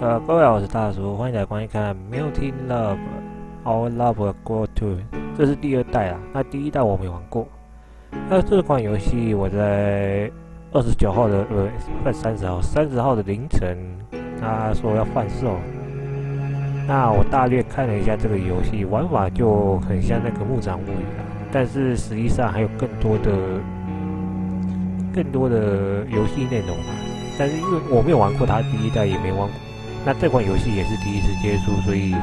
各位好，我是大叔，欢迎来观看《Multi Love Our Love Go To》，这是第二代啦。那第一代我没玩过。那这款游戏我在29号的30号的凌晨，他说要贩售。那我大略看了一下这个游戏玩法，就很像那个《牧场物语》啦，但是实际上还有更多的游戏内容啦。但是因为我没有玩过它第一代，也没玩过。那这款游戏也是第一次接触，所以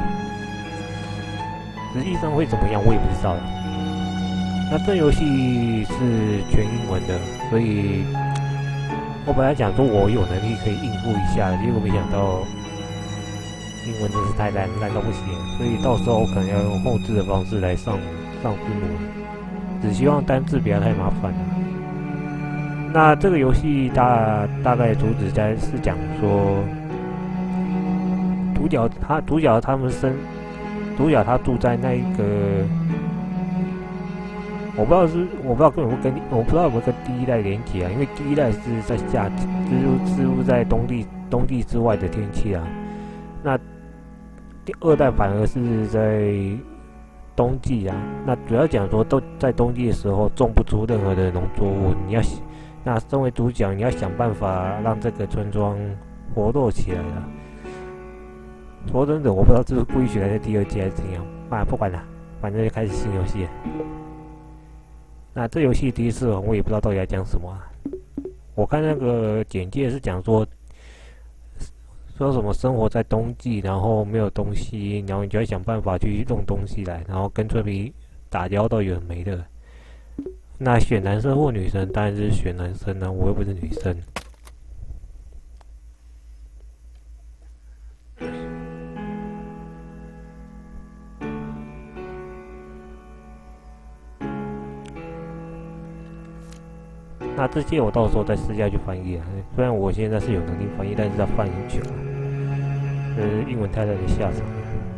实际上会怎么样我也不知道了。那这游戏是全英文的，所以我本来想说我有能力可以应付一下，结果没想到英文真是太烂到不行，所以到时候我可能要用后置的方式来上字幕，只希望单字不要太麻烦了。那这个游戏大概主旨是讲说。主角他住在那一个，我不知道有没有跟第一代连结啊？因为第一代是在夏季，似乎在冬季之外的天气啊。那第二代反而是在冬季啊。那主要讲说都在冬季的时候种不出任何的农作物，那身为主角你要想办法让这个村庄活络起来啊。说真的，我不知道这是故意选在第二季还是怎样。不管了，反正就开始新游戏了。那这游戏第一次玩，我也不知道到底在讲什么啊。我看那个简介是讲说什么生活在冬季，然后没有东西，然后你就要想办法去弄东西来，然后跟村民打交道，有的没的。那选男生或女生，当然是选男生啊，我又不是女生。那这些我到时候再私下去翻译啊。虽然我现在是有能力翻译，但是要翻译久了，英文太烂的下场。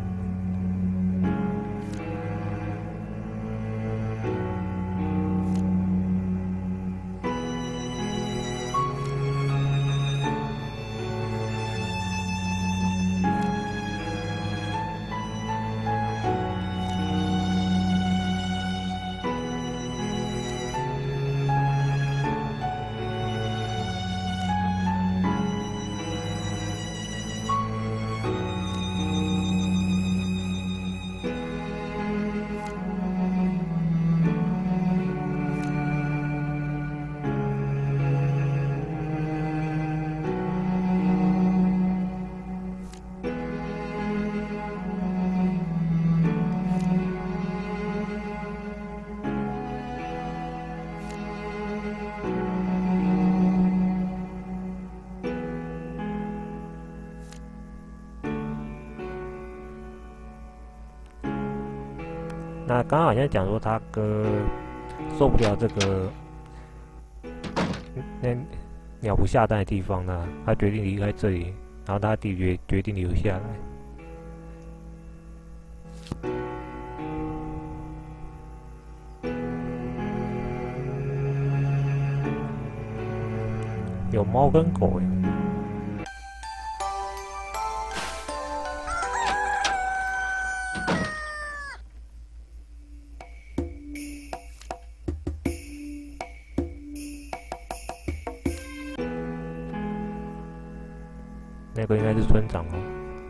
那刚刚好像讲说他哥受不了这个鸟不下蛋的地方呢，他决定离开这里，然后他弟决定留下来。有猫跟狗诶。那个应该是村长哦。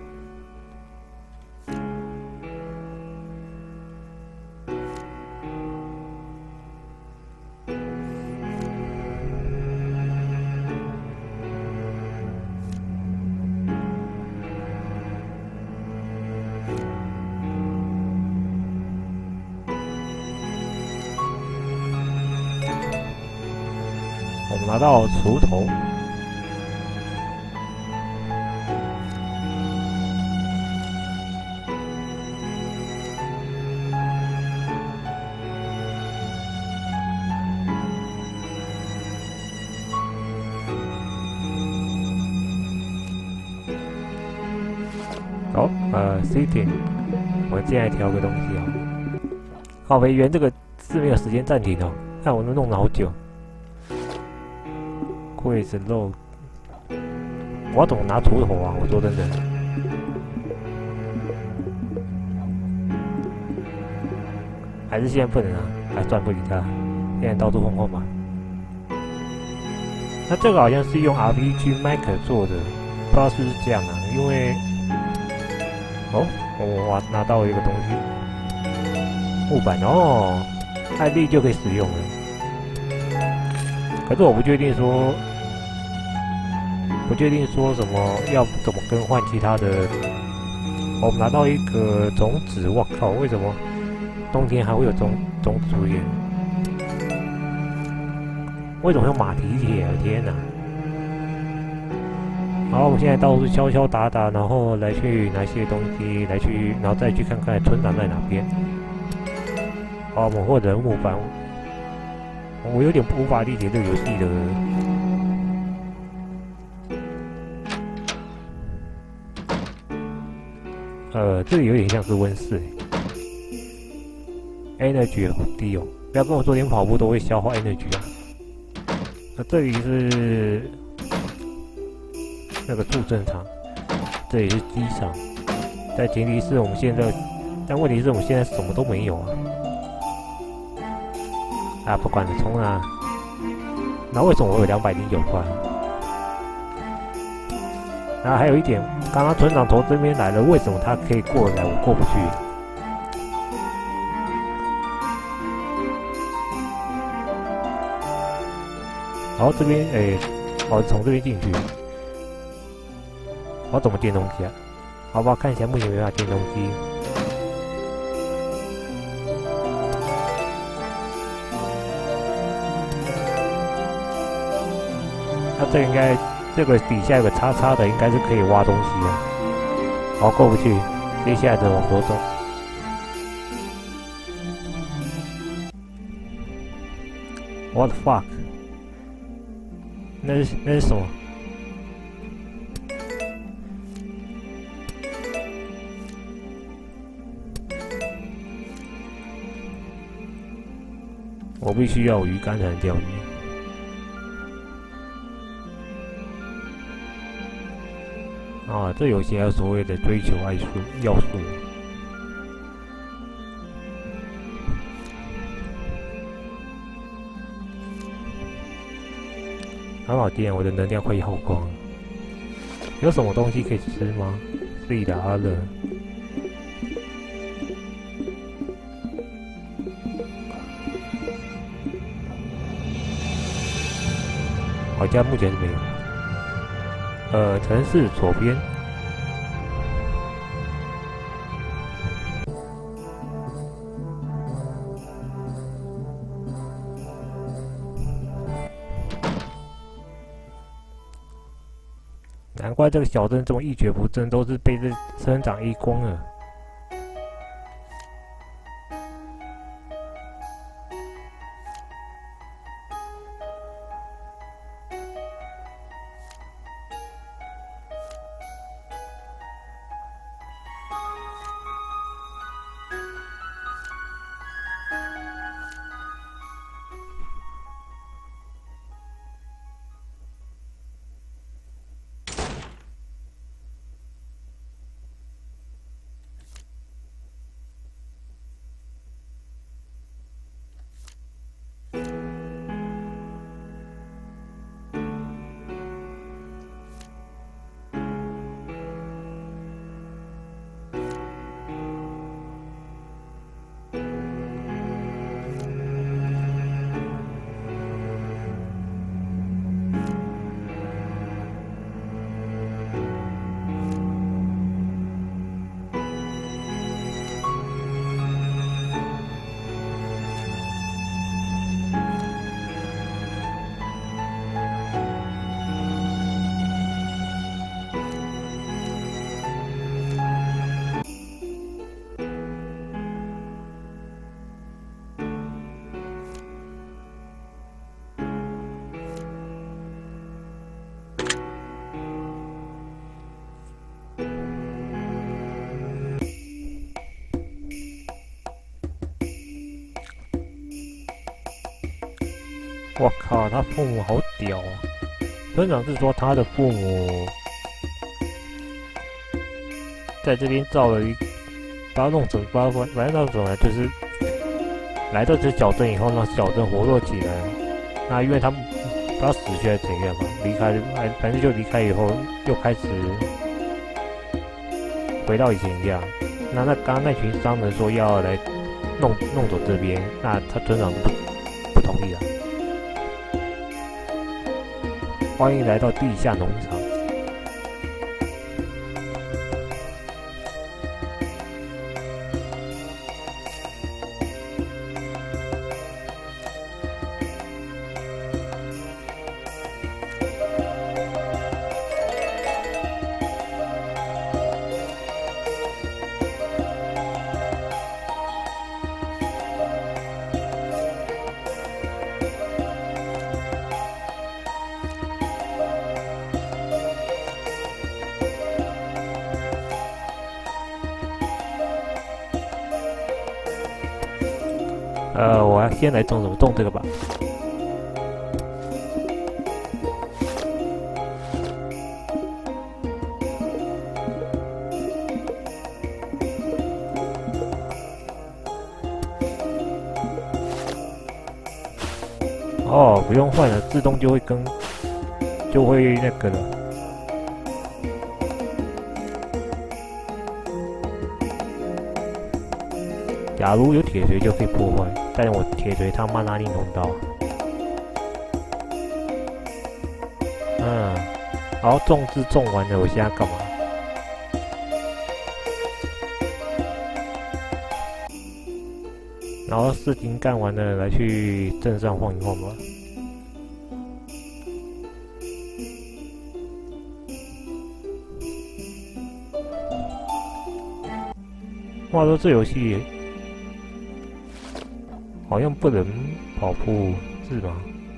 我们拿到锄头。City， 我进来调个东西哦。靠北原这个是没有时间暂停哦，看我弄了好久。Quiz log 我要怎么拿锄头啊？我说真的，还是现在不能啊？还算不理他，现在到处轰轰嘛。那这个好像是用 RPG Maker 做的，不知道是不是这样啊？因为我拿到了一个东西，木板哦，艾丽就可以使用了。可是我不确定说什么要怎么更换其他的。我们拿到一个种子，我靠，为什么冬天还会有种子出现？为什么用马蹄铁？天哪！好，我们现在到处敲敲打打，然后来去拿些东西，然后再去看看村长在哪边。好，我们获得木板。我有点无法理解这个游戏的，这个有点像是温室，energy 好低哦！不要跟我说连跑步都会消耗 energy 啊！那这里是那个助阵场，这里是机场，但前提是我们现在，但问题是我们现在什么都没有啊！啊，不管了，冲啊！那为什么我有209块？然后还有一点，刚刚村长从这边来了，为什么他可以过来，我过不去？然后这边，我从这边进去，我怎么建东西啊？好吧，看一下目前没办法建东西。那这应该，这个底下有个叉叉的，应该是可以挖东西的。好，过不去，接下来的往左走。What the fuck？ 那是什么？我必须要有鱼竿才能钓鱼。啊，这有些所谓的追求要素。很好电，我的能量快耗光了。有什么东西可以吃吗？自己的阿乐。好像目前是没有。城市左边。难怪这个小镇这么一蹶不振，都是被这村长一光了。我靠，他父母好屌啊！村长是说他的父母在这边造了把它弄成，把它弄成了，就是来到这小镇以后，让小镇活络起来。那因为他们不知道死去还是怎样嘛，离开，反正就离开以后，又开始回到以前一样。那刚刚那群商人说要来弄走这边，那他村长不同意了。欢迎来到地下农场。我要先来种什么？种这个吧。哦，不用换了，自动就会那个了。假如有铁锤就可以破坏，但是我铁锤他妈哪里弄到？好，种植种完了，我现在干嘛？然后事情干完了，来去镇上晃一晃吧。话说这游戏好像不能跑步是吗？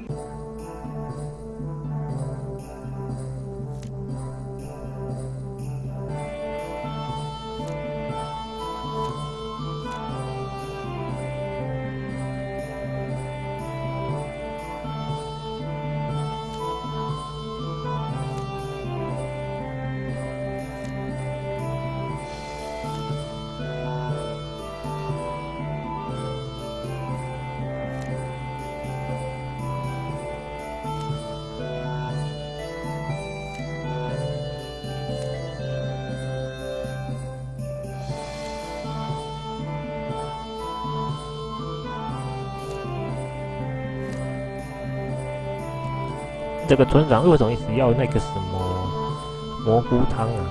这个村长为什么一直要那个什么蘑菇汤啊？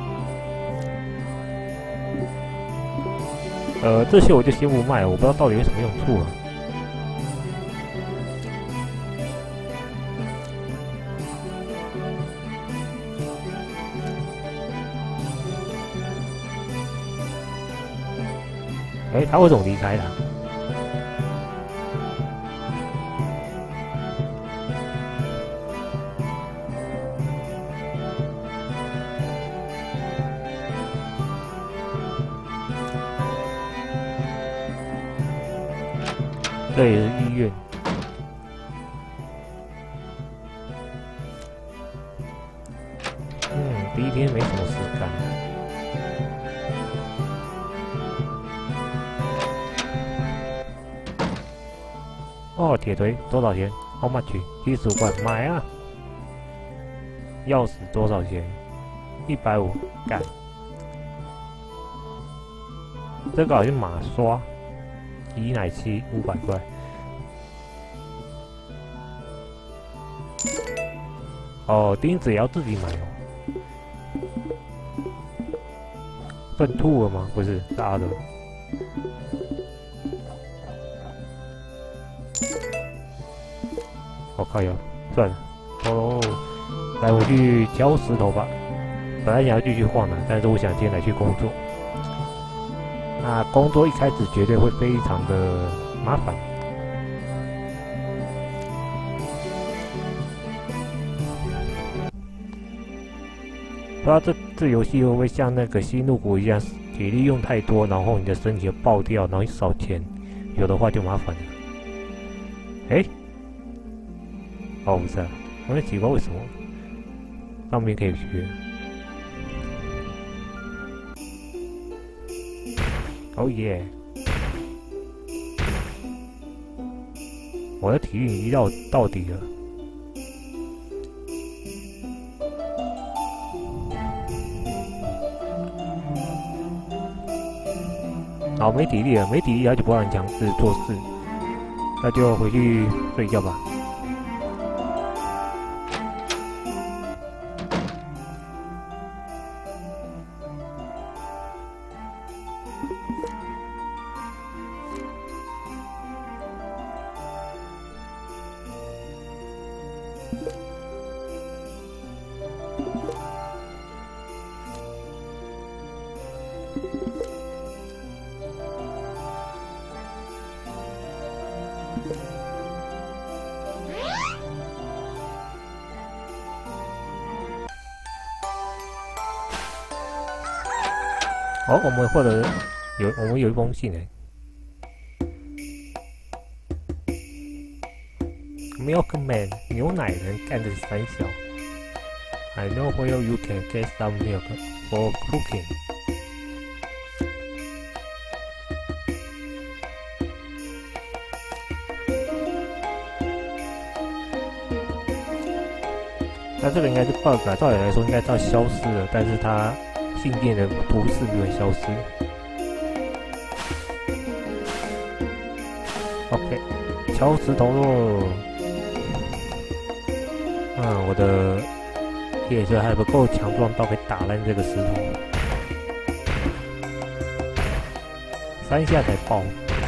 这些我就先不卖了，我不知道到底有什么用处啊。他为什么离开了？这也是医院。第一天没什么事干。哦，铁锤多少钱 ？How much？ 75块，买啊！钥匙多少钱？150，干。这个好像马刷。挤奶器500块，哦，钉子也要自己买哦。粪兔了吗？不是，大的。我靠呀，算了，哦，来我去敲石头吧。本来想要继续晃的，但是我想今天来去工作。那工作一开始绝对会非常的麻烦。不知道这游戏会不会像那个星露谷一样，体力用太多，然后你的身体就爆掉，然后你少钱，有的话就麻烦了。哦，不是啊，我在奇怪为什么上面可以学。 哦耶！我的体力已经到底了。好，没体力了，没体力他就不让人强制做事，那就回去睡觉吧。哦，我们获得我们有一封信诶 ，Milkman 牛奶人干的三小 ，I know where you can get some milk for cooking。那这个应该是 bug 啊，照理来说应该到消失了，但是它信件的图示没有消失。OK， 敲石头喽。我的铁锤还不够强壮到可以打烂这个石头，3下才爆。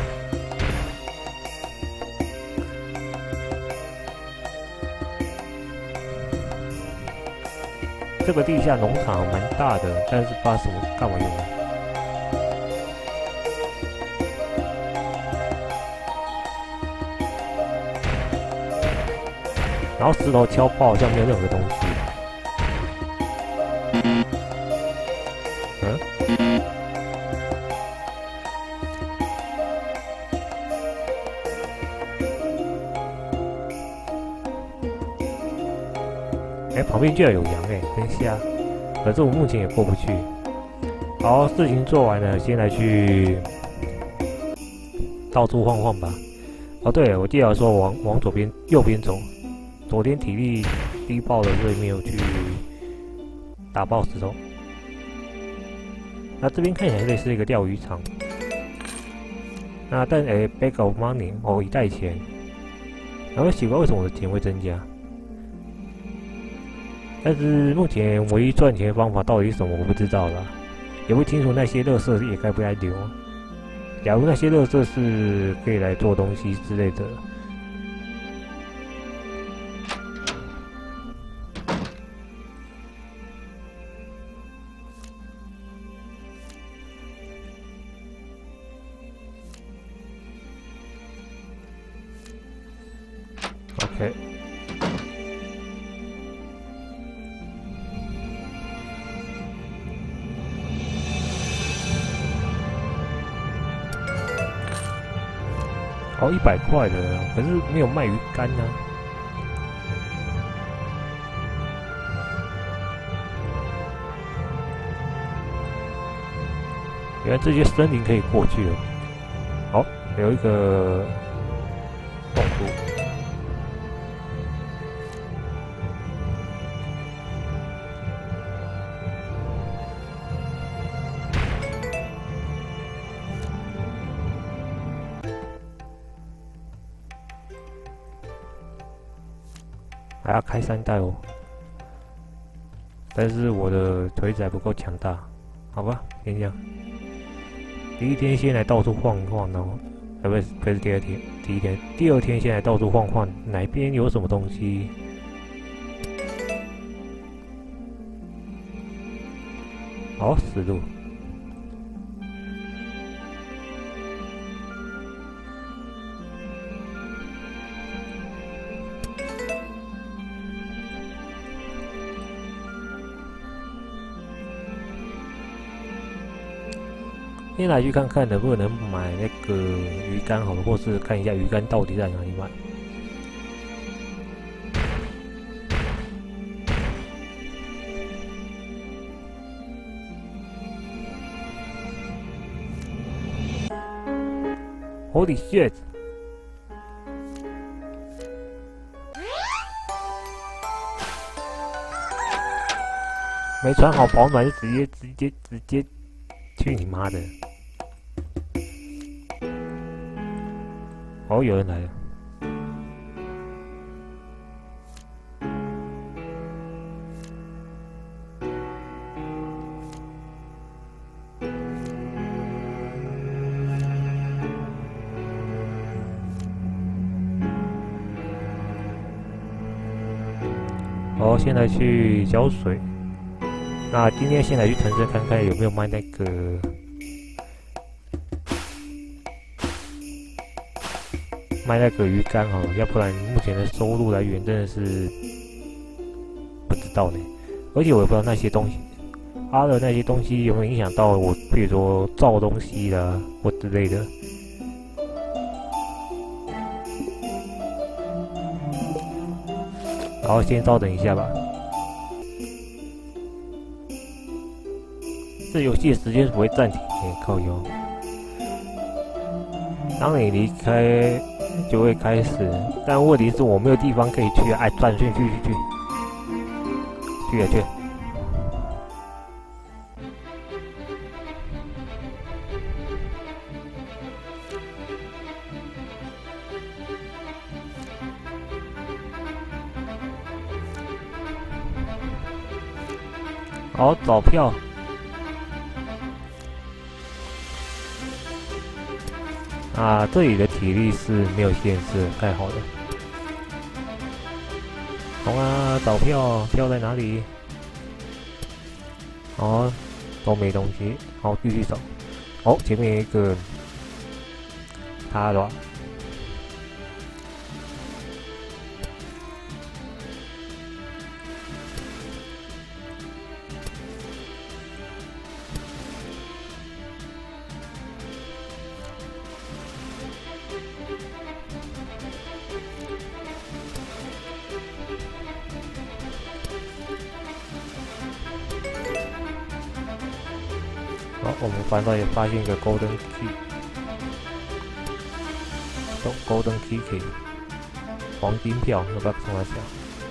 这个地下农场蛮大的，但是不知道什么干嘛用的。然后石头敲爆，好像没有任何东西。旁边居然有羊真瞎！可是我目前也过不去。好，事情做完了，先来去到处晃晃吧。哦，对了，我记得说往右边走。昨天体力低爆了，所以没有去打爆石头。那这边看起来类似一个钓鱼场。那但bag of money 一袋钱。然后奇怪为什么我的钱会增加？但是目前唯一赚钱的方法到底是什么，我不知道啦，也不清楚那些垃圾也该不该留。假如那些垃圾是可以来做东西之类的。OK。100块的，可是没有卖鱼竿啊。原来这些森林可以过去了。好，有一个洞窟。还要开3袋哦，但是我的腿仔不够强大，好吧，先这样。第一天先来到处晃晃哦，不是第二天，第二天先来到处晃晃，哪边有什么东西？好，死路。先来去看看能不能买那个鱼竿好了，或是看一下鱼竿到底在哪里买。 ！Holy shit！ 没穿好保暖就直接去你妈的！哦，有人来了。哦，现在去浇水。那今天先来去城镇看看有没有卖那个鱼竿哈，要不然目前的收入来源真的是不知道呢。而且我也不知道那些东西，的那些东西有没有影响到我，比如说造东西啦或之类的。然后先稍等一下吧。这游戏的时间不会暂停，靠腰。当你离开就会开始，但问题是我没有地方可以去，哎，转去。好，找票。这里的体力是没有限制，太好了。好啊，找票，票在哪里？哦，都没东西。好，继续找。哦，前面有一个他的。好，我们翻到也发现一个 Golden Key，Golden Key， 黄金票，要不要送他下？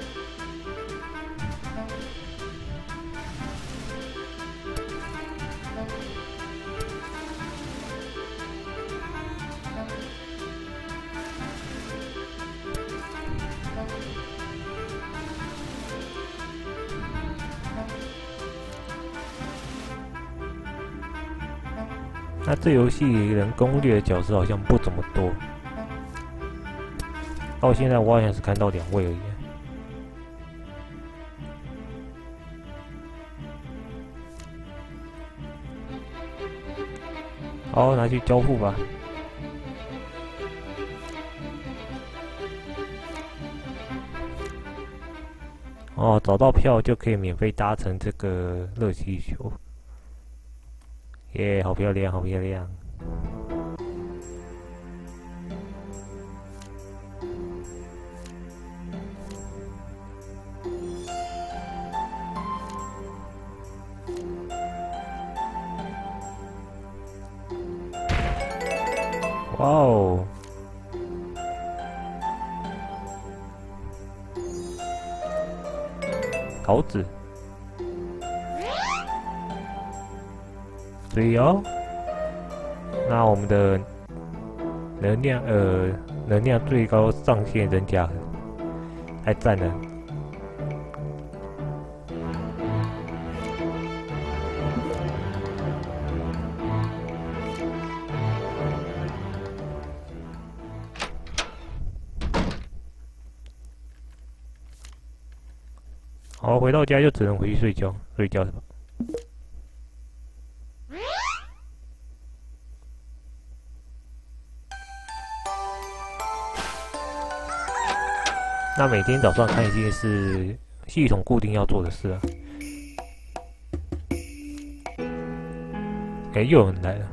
那这游戏人攻略的角色好像不怎么多，到现在我好像是看到2位而已。好，拿去交付吧。哦，找到票就可以免费搭乘这个热气球。耶，好漂亮，好漂亮！哇哦！桃子。所以哦，那我们的能量最高上限增加了，太赞了！好，回到家就只能回去睡觉，睡觉是吧？那每天早上看一些是系统固定要做的事啊。哎，又有人来了。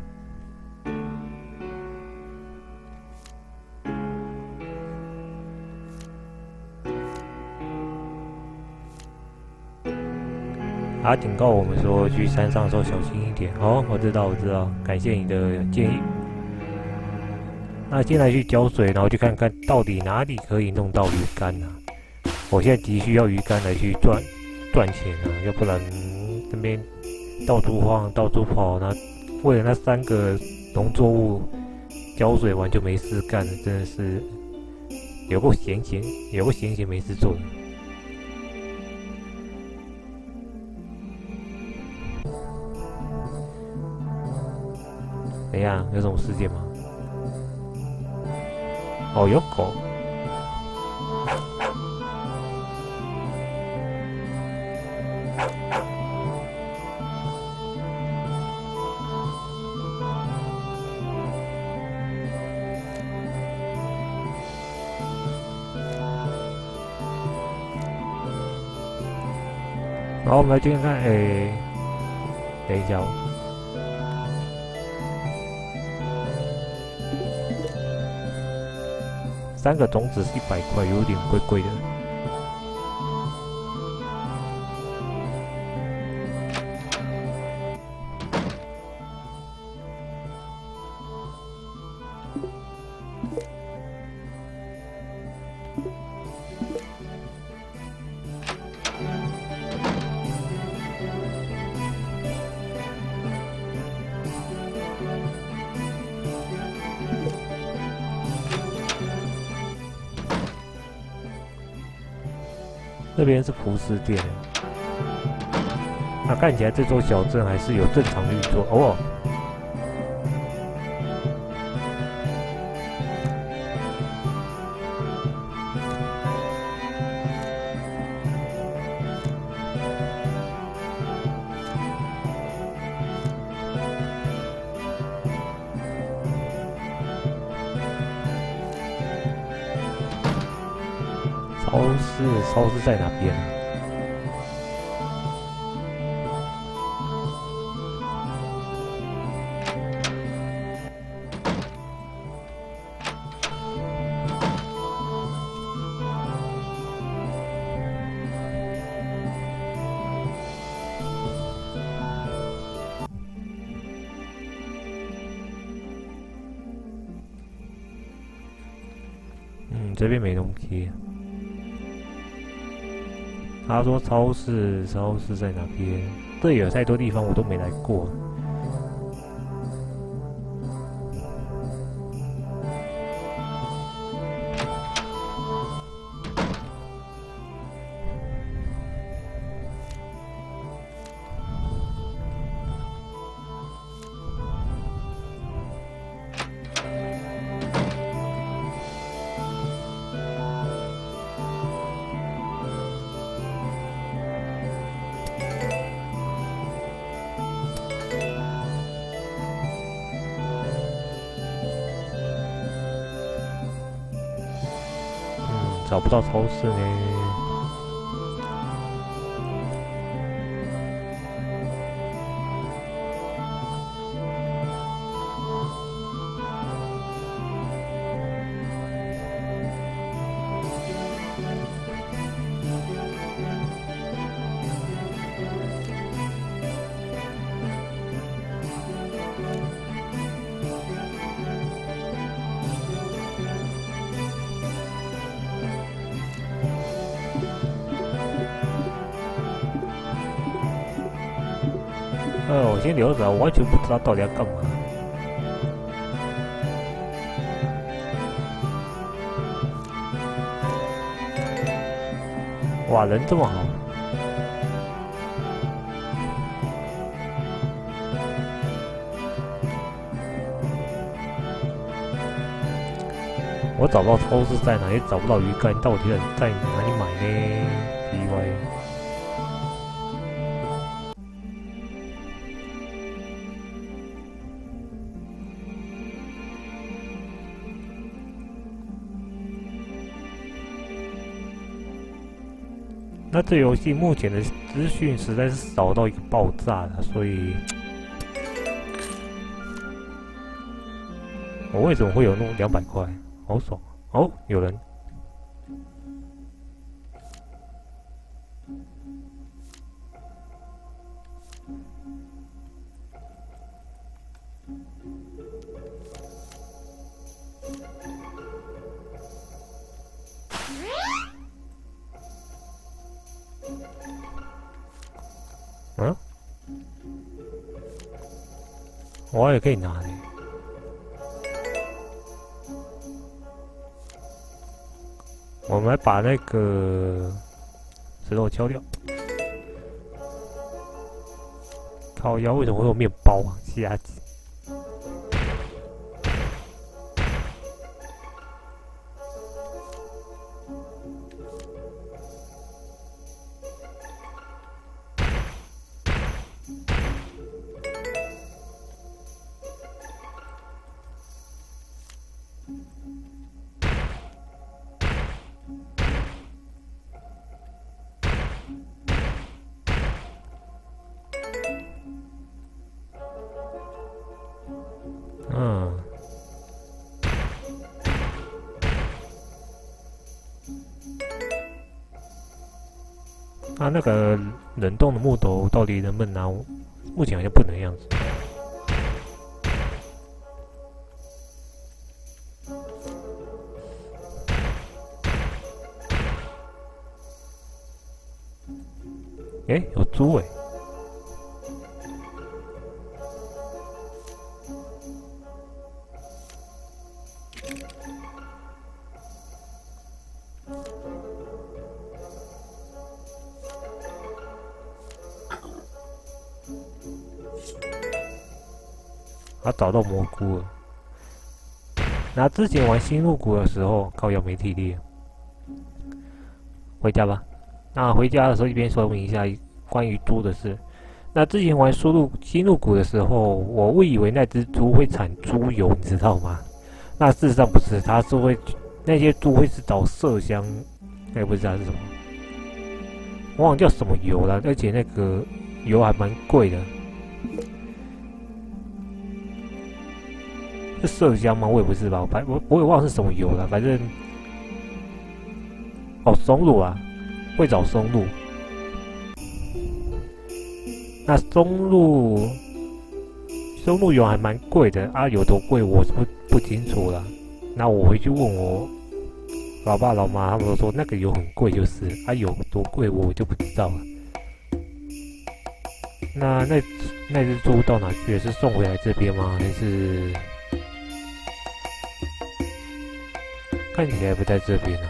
他警告我们说，去山上的时候小心一点。哦，我知道，感谢你的建议。 那现在去浇水，然后去看看到底哪里可以弄到鱼竿啊？我现在急需要鱼竿来去赚钱啊，要不然这边到处晃到处跑，那为了那3个农作物浇水完就没事干了，真的是有够闲没事做的。怎样？有什么事件吗？哦，有狗。然后我们来听看看，等一下哦。3个种子是100块，有点贵贵的。这边是服饰店，那看起来这座小镇还是有正常运作哦。超市在哪边啊？这边没东西。他说超市在哪边？这里有太多地方我都没来过。找不到超市呢。我先留着，我完全不知道到底要干嘛。哇，人这么好。我找不到超市在哪，也找不到鱼竿，到底在哪里买呢？奇怪。那这游戏目前的资讯实在是少到一个爆炸了，所以，我为什么会有弄200块？好爽哦！有人。 嗯，我也可以拿的。我们来把那个石头敲掉。烤鸭为什么会有面包啊？瞎子。嗯，那个冷冻的木头到底能不能拿？目前好像不能样子。有猪哎！找到蘑菇了。那之前玩新入谷的时候，靠腰没体力，回家吧。那回家的时候一边说明一下关于猪的事。那之前玩新入谷的时候，我误以为那只猪会产猪油，你知道吗？那事实上不是，它是那些猪会是找麝香，也不知道是什么，我忘记叫什么油了，而且那个油还蛮贵的。是麝香吗？我也不知道，我也忘了是什么油了，反正松露啊，会找松露。那松露油还蛮贵的啊，有多贵我是不清楚了。那我回去问我老爸老妈，他们都说那个油很贵，就是有多贵我就不知道了。那只猪到哪去了？是送回来这边吗？还是看起来不在这边啊？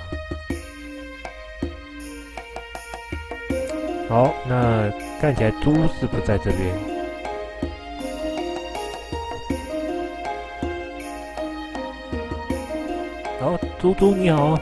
好，那看起来猪是不在这边。好，猪你好。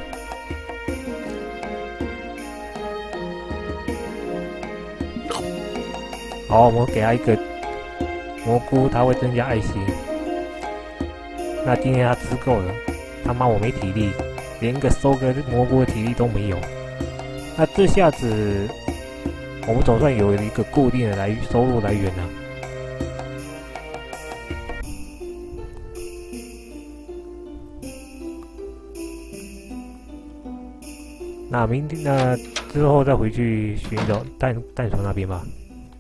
好，我们给他一个蘑菇，它会增加爱心。那今天他吃够了，他妈我没体力，连个收个蘑菇的体力都没有。那这下子我们总算有一个固定的收入来源了。那之后再回去寻找蛋鼠那边吧。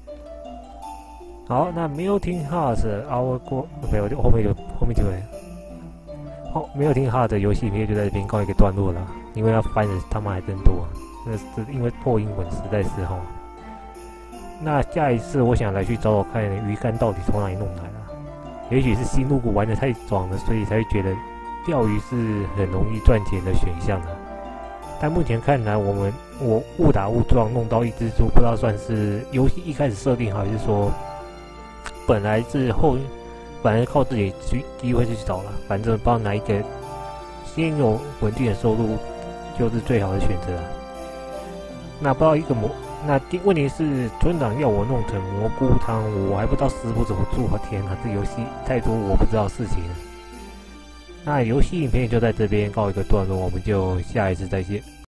好，那Melting Heart Our 没有，后面就会。没有听Heart的游戏片就在这边告一个段落了，因为要翻的他妈还真多，那是因为破英文实在是那下一次我想来去找看鱼竿到底从哪里弄来的，也许是新入谷玩的太爽了，所以才会觉得钓鱼是很容易赚钱的选项的。但目前看来，我误打误撞弄到一只猪，不知道算是游戏一开始设定好，还是说本来靠自己机会去找了，反正不知道哪一个先有稳定的收入就是最好的选择。那不知道问题是村长要我弄成蘑菇汤，我还不知道师傅怎么做。天哪，这游戏太多我不知道的事情了。那游戏影片就在这边告一个段落，我们就下一次再见。